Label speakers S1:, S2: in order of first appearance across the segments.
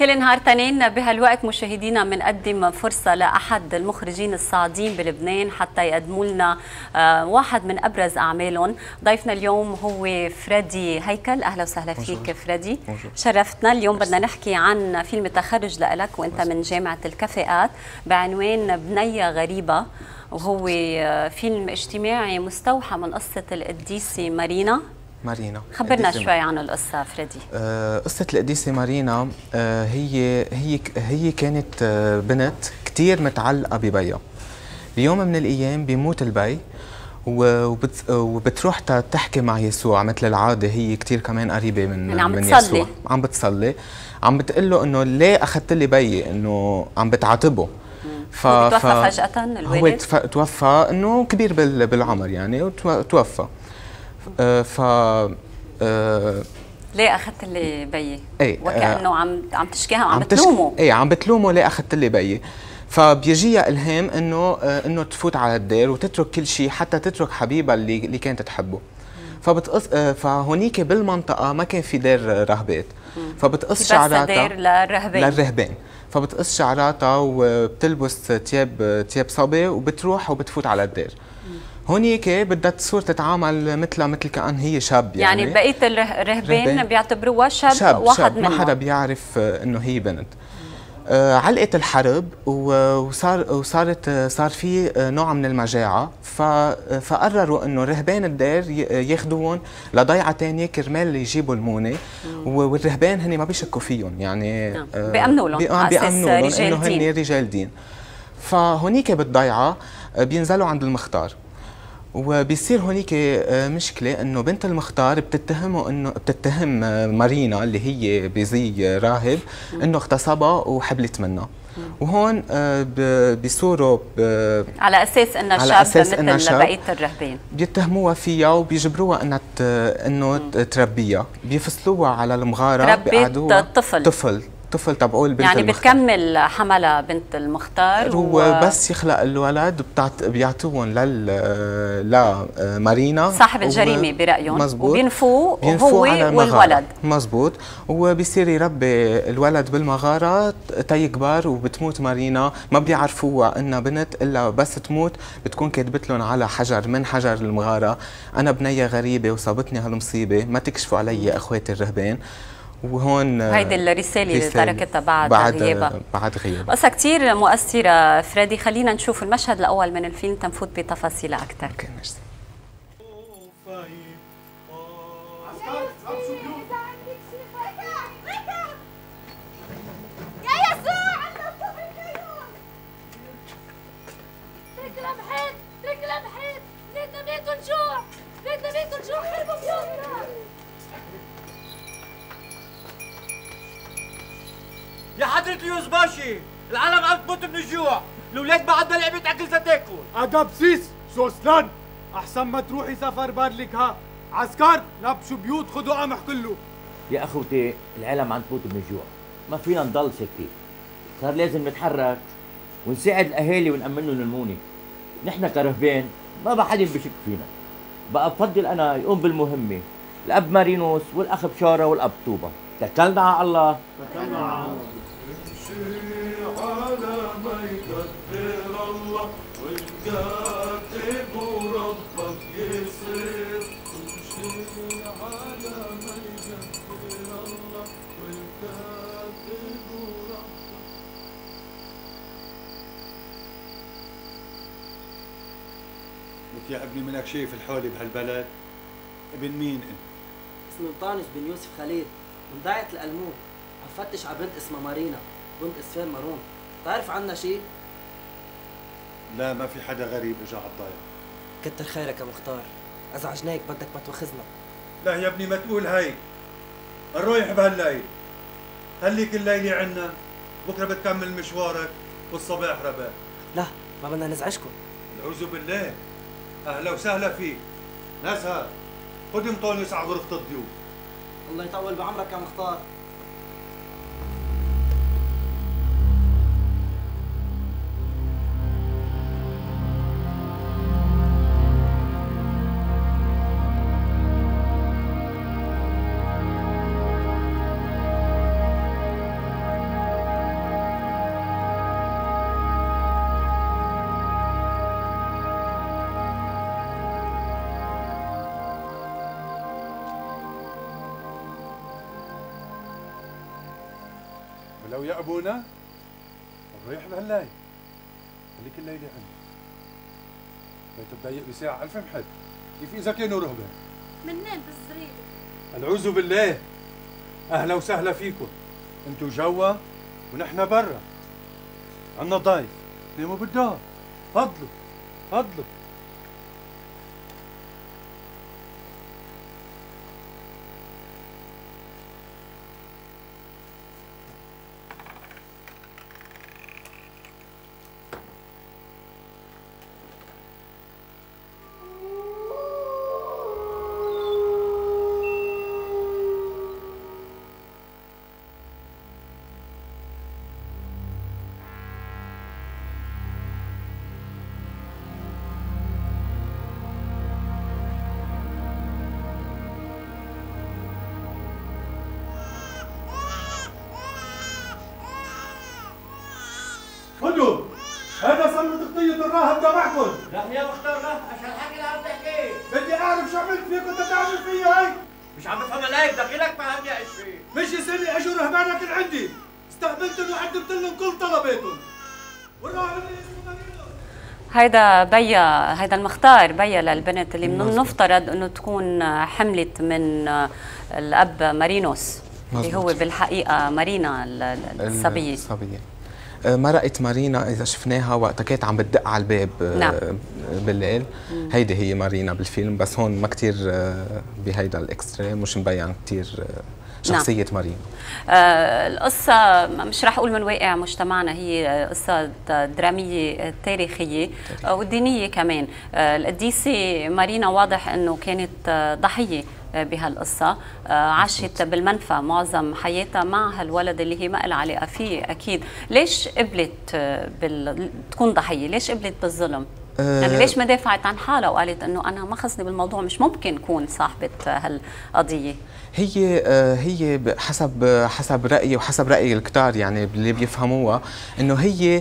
S1: كل نهار تنين بهالوقت مشاهدينا بنقدم فرصة لأحد المخرجين الصاعدين بلبنان حتى يقدموا لنا واحد من أبرز أعمالهم. ضيفنا اليوم هو فريدي هيكل. أهلا وسهلا فيك فريدي. شرفتنا. اليوم بدنا نحكي عن فيلم تخرج لإلك وأنت من جامعة الكفاءات بعنوان بنية غريبة، وهو فيلم اجتماعي مستوحى من قصة القديسة مارينا. خبرنا شوي عن القصة فريدي.
S2: قصة القديسة مارينا هي كانت بنت كتير متعلقة ببيها. بيوم من الأيام بيموت البي وبتروح تحكي مع يسوع مثل العادة. هي كتير كمان قريبة من يسوع. عم بتصلي، عم بتقول له إنه ليه أخذت لي بيي، إنه عم بتعاتبه.
S1: توفى فجأة الوالد.
S2: هو توفى إنه كبير بالعمر يعني، وتوفى.
S1: ليه اخذت لي بيي؟
S2: ايه
S1: وكانه عم تشكيها وعم بتلومه.
S2: عم بتلومه ليه اخذت لي بيي. فبيجيها الهام انه تفوت على الدير وتترك كل شيء، حتى تترك حبيبها اللي كانت تحبه. فهونيك بالمنطقه ما كان في دير راهبات، فبتقص شعراتها.
S1: دير للرهبان.
S2: فبتقص شعراتها وبتلبس ثياب صبي وبتروح وبتفوت على الدير. هونيك بدها تصير تتعامل مثل كأن هي شاب
S1: يعني بقية الرهبان بيعتبروها شاب واحد منهم.
S2: ما حدا بيعرف انه هي بنت. علقت الحرب صار في نوع من المجاعة، فقرروا انه رهبان الدير ياخذوهم لضيعة ثانية كرمال يجيبوا المونة. والرهبان هن ما بيشكوا فيهم يعني،
S1: بيأمنوا لهم على اساس
S2: انه هن رجال دين. فهونيك بالضيعة بينزلوا عند المختار، وبيصير هونيك مشكلة انه بنت المختار بتتهم مارينا اللي هي بزي راهب انه اغتصبها وحبلت منها. وهون بيصوروا
S1: على اساس انها شاب مثل بقية الرهبان،
S2: بيتهموها فيها وبيجبروها انه تربيها. بيفصلوها على المغارة،
S1: بيقعدوها
S2: طفل تبعوا البنت
S1: يعني
S2: المختار.
S1: بتكمل حملها بنت المختار.
S2: هو بس يخلق الولد بيعطوهم لمارينا
S1: صاحب الجريمه برايهم، وبينفوه هو والولد.
S2: مزبوط. وبيصير يربي الولد بالمغاره تيكبر، وبتموت مارينا. ما بيعرفوها انها بنت، الا بس تموت بتكون كاتبت لهم على حجر من حجر المغاره: انا بنيه غريبه وصابتني هالمصيبه، ما تكشفوا علي اخواتي الرهبان. وهون
S1: هيدي الرسالة اللي تركتها بعد غيابها. قصة كثير مؤثرة فريدي. خلينا نشوف المشهد الأول من الفيلم تنفوت بتفاصيلها أكثر.
S3: يا يسوع رجلها بحيط، رجلها بحيط، بدنا ناكل جوع، بدنا ناكل جوع، خربوا بيوتنا.
S4: يا حضرة اليوز باشي، العالم عم تموت من الجوع، الأولاد بعدنا لعبة أكل تاكل.
S5: أدب سيس سوسلان، أحسن ما تروحي سفر بارلك ها. عسكر نبشوا بيوت، خذوا قمح كله.
S4: يا أخوتي العالم عم تموت من الجوع، ما فينا نضل ساكتين. صار لازم نتحرك ونساعد الأهالي ونأمن لهم المونة. نحن كرهبان ما بحد بشك فينا. بقى بفضل أنا يقوم بالمهمة الأب مارينوس والأخ بشارة والأب طوبة. توكلنا على الله. توكلنا على الله.
S6: امشي على ما يقدر الله، والكاتب ربك يصير. امشي على ما يقدر الله، والكاتب ربك.
S7: لك يا ابني منك شايف الحولة بهالبلد؟ ابن مين انت؟
S8: اسمي مطانش بن يوسف خليل، من ضايعة الألمون. عم فتش على بنت اسمها مارينا، بنت اسفار مارون. بتعرف عنها شيء؟
S7: لا، ما في حدا غريب اجى على الضايع.
S8: كتر خيرك يا مختار، ازعجناك بدك ما تواخذنا.
S7: لا يا ابني ما تقول هيك، الرايح بهالليل، خليك الليلة عنا، بكره بتكمل مشوارك والصباح رباح.
S8: لا ما بدنا نزعجكم.
S7: نعوذ بالله. اهلا وسهلا فيك. نزهة خذ مطونس على غرفة الضيوف.
S8: الله يطول بعمرك يا مختار.
S7: لو يا ابونا نروح بهالليل، خليك الليله عندي. بيت الضيق بساعة 1000 محد، كيف إذا كانوا رهبان؟
S3: منين بالزريبة؟
S7: العوذ بالله. أهلا وسهلا فيكم، أنتوا جوا ونحن برا. عنا ضيف، ناموا بالدار، فضلوا فضلوا. خذوا هذا صمت تغطية الراهب تبعكم.
S4: لا يا مختار لا، عشان الحكي اللي عم تحكيه.
S7: بدي اعرف شو عملت فيك وانت تعمل فيا هيك.
S4: مش عم بفهم عليك، دخيلك فهمني ايش فيه.
S7: مش يصير اجوا رهبانك لعندي، استقبلتهم وقدمت لهم كل طلباتهم. والراهب اللي اسمه
S1: هيدا بيا، هيدا المختار بيا للبنت اللي من المفترض انه تكون حملت من الاب مارينوس اللي هو بالحقيقه مارينا الصبيه.
S2: مرقت مارينا اذا شفناها وقتها كانت عم بتدق على الباب
S1: نعم.
S2: بالليل. هيدي هي مارينا بالفيلم، بس هون ما كثير بهيدا الاكسترا مش مبين كثير شخصيه نعم. مارينا.
S1: القصه مش رح اقول من واقع مجتمعنا، هي قصه دراميه تاريخيه ودينيه كمان. القديسه مارينا واضح انه كانت ضحيه بهالقصه، عاشت بالمنفى معظم حياتها مع هالولد اللي هي ما لها علاقه فيه اكيد. ليش قبلت تكون ضحيه؟ ليش قبلت بالظلم؟ يعني ليش ما دافعت عن حالها وقالت انه انا ما خصني بالموضوع، مش ممكن كون صاحبه هالقضيه؟
S2: هي حسب رايي وحسب راي الكتار، يعني اللي بيفهموها انه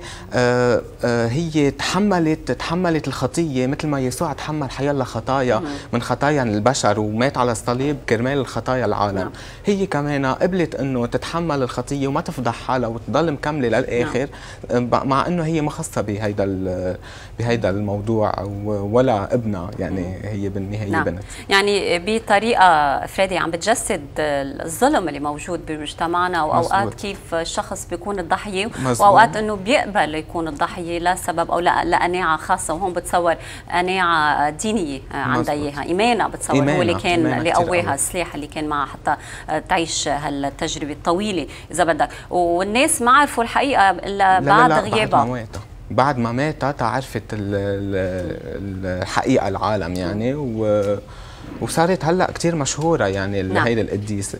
S2: هي تحملت الخطيه مثل ما يسوع تحمل حيالله خطايا من خطايا البشر ومات على الصليب كرمال الخطايا العالم. هي كمان قبلت انه تتحمل الخطيه وما تفضح حالها وتضل مكمله للاخر، مع انه هي ما خصها بهيدا الموضوع ولا ابنها، يعني هي بالنهايه بنت.
S1: يعني بطريقه فريدي عم بتجسد الظلم اللي موجود بمجتمعنا، واوقات كيف الشخص بيكون الضحيه واوقات انه بيقبل يكون الضحيه لسبب او لقناعه خاصه، وهون بتصور قناعه دينيه عندها اياها، ايمانها بتصور هو اللي كان اللي قواها، السلاح اللي كان معها حتى تعيش هالتجربه الطويله اذا بدك. والناس ما عرفوا الحقيقه الا بعد غيابها،
S2: بعد ما ماتت عرفت الحقيقه العالم يعني، وصارت هلا كثير مشهوره يعني هيدي القديسه.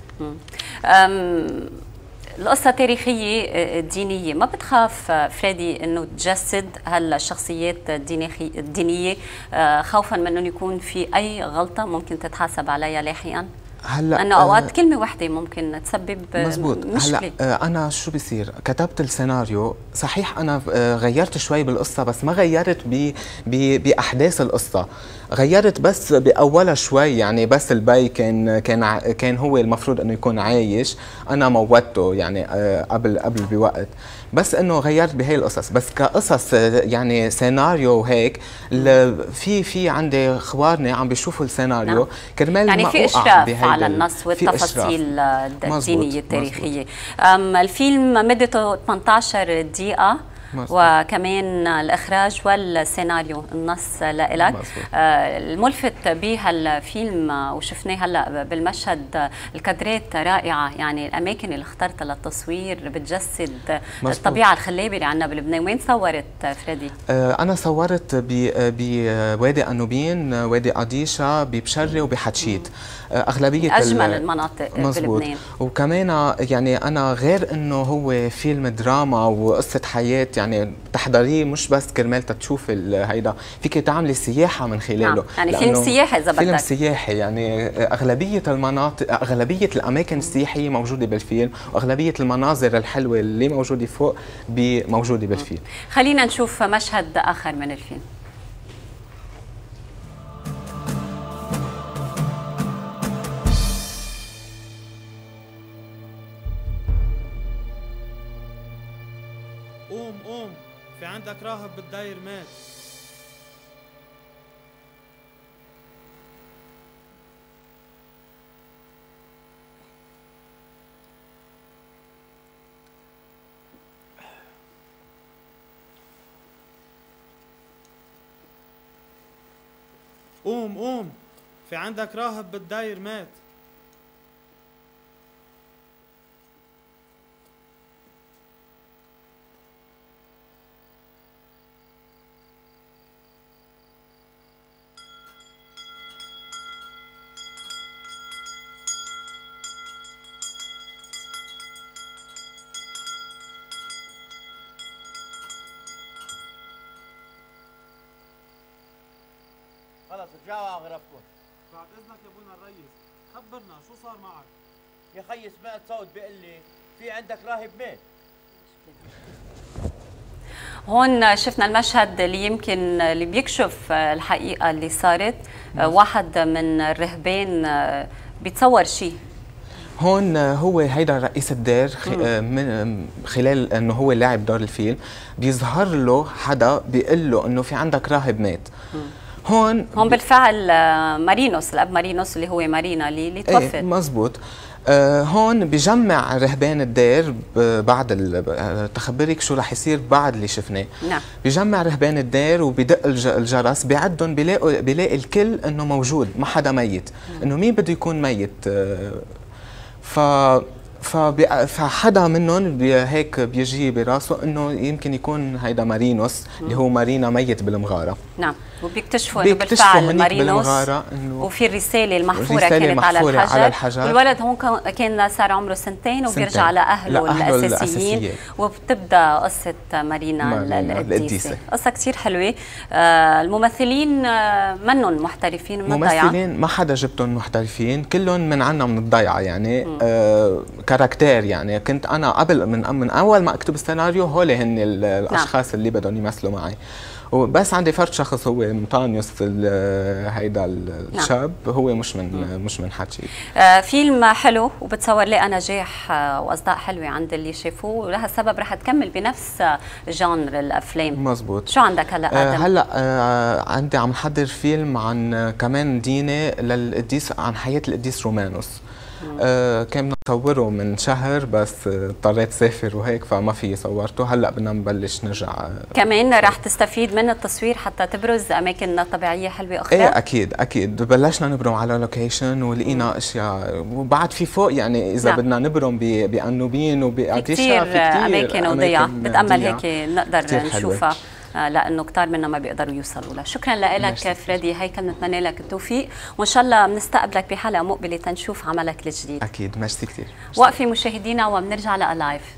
S1: القصة تاريخية دينية، ما بتخاف فريدي انه تجسد هالشخصيات الدينية خوفا من انه يكون في اي غلطة ممكن تتحاسب عليها لاحقا؟ هلا انه اوقات كلمه وحده ممكن تسبب
S2: مزبوط.
S1: مشكله.
S2: هلا انا شو بصير، كتبت السيناريو صحيح، انا غيرت شوي بالقصه بس ما غيرت باحداث القصه، غيرت بس باولها شوي، يعني بس البي كان هو المفروض انه يكون عايش، انا موتته يعني قبل بوقت، بس انه غيرت بهي القصص. بس كقصص يعني سيناريو وهيك في عندي اخوارنا عم بيشوفوا السيناريو كرمال
S1: يعني في اشراف على النص والتفاصيل الدينيه التاريخيه. الفيلم مدته 18 دقيقه وكمان الإخراج والسيناريو النص لإلك. الملفت بهالفيلم وشفناه هلا بالمشهد الكادرات رائعة، يعني الأماكن اللي اخترتها للتصوير بتجسد الطبيعة الخلابة اللي عندنا بلبنان. وين صورت فريدي؟
S2: أنا صورت بوادي أنوبين، وادي قديشة، ببشري وبحتشيد، أغلبية
S1: أجمل المناطق بلبنان.
S2: وكمان يعني أنا غير إنه هو فيلم دراما وقصة حياة، يعني تحضريه مش بس كرمال تشوف هيدا، فيك تعملي سياحة من خلاله.
S1: يعني فيلم سياحي إذا بدك،
S2: فيلم سياحي، يعني أغلبية المناطق، أغلبية الأماكن السياحية موجودة بالفيلم، وأغلبية المناظر الحلوة اللي موجودة فوق موجودة بالفيلم.
S1: خلينا نشوف مشهد آخر من الفيلم.
S5: عندك راهب بالداير مات. قوم قوم، في عندك راهب بالداير مات.
S4: خلص رجعوا على غرفكم.
S5: بعد اذنك يا ابونا الريس، خبرنا شو صار معك؟
S4: يا خيي سمعت صوت بيقول لي في عندك راهب مات.
S1: هون شفنا المشهد اللي يمكن اللي بيكشف الحقيقة اللي صارت. واحد من الرهبان بيتصور شيء.
S2: هون هو هيدا رئيس الدير من خلال انه هو لاعب دور الفيلم بيظهر له حدا بيقول له انه في عندك راهب مات. هون
S1: بالفعل مارينوس، الاب مارينوس اللي هو مارينا اللي توفت.
S2: ايه مزبوط. هون بجمع رهبان الدير بعد تخبرك شو رح يصير بعد اللي شفناه.
S1: نعم.
S2: بجمع رهبان الدير وبدق الجرس، بيعدهم بيلاقي الكل انه موجود، ما حدا ميت، انه مين بده يكون ميت. فحدا منهم هيك بيجي براسه انه يمكن يكون هيدا مارينوس اللي هو مارينا ميت بالمغاره.
S1: نعم، وبيكتشفوا انه بالفعل مارينوس وفي الرساله المحفوره كانت على الحجر. والولد هون كان صار عمره سنتين وبيرجع لاهله الاساسيين، وبتبدا قصه مارينا القديسه. قصه كثير حلوه. الممثلين منهم محترفين من الضيعه،
S2: ممثلين ما حدا جبتهم محترفين، كلهم من عنا من الضيعه يعني. كاركتير يعني. كنت انا قبل من اول ما اكتب السيناريو هول هن الاشخاص اللي بدهم يمثلوا معي، وبس عندي فرد شخص هو مطانيوس هيدا الشاب. هو مش من حكي.
S1: فيلم حلو وبتصور لقى نجاح واصداء حلوه عند اللي شافوه، ولها سبب رح تكمل بنفس جانر الافلام.
S2: مزبوط.
S1: شو عندك هلا آدم؟
S2: هلا عندي عم نحضر فيلم عن كمان دينه للقديس، عن حياه القديس رومانوس. كان نصوره من شهر بس اضطريت سافر وهيك فما في صورته. هلا بدنا نبلش نرجع.
S1: كمان رح تستفيد من التصوير حتى تبرز اماكن طبيعيه حلوه اخرى.
S2: ايه اكيد بلشنا نبرم على لوكيشن ولقينا اشياء، وبعد في فوق يعني اذا بدنا نبرم بأنوبين وبأديشا
S1: في كثير اماكن وضيعه بتامل هيك نقدر نشوفها، لانه كثار منا ما بيقدروا يوصلوا لها. شكرا لك فريدي هيكل، نتمنى لك التوفيق وان شاء الله بنستقبلك بحلقه مقبله تنشوف عملك الجديد.
S2: اكيد، ميرسي كثير.
S1: وقفي مشاهدينا وبنرجع للايف.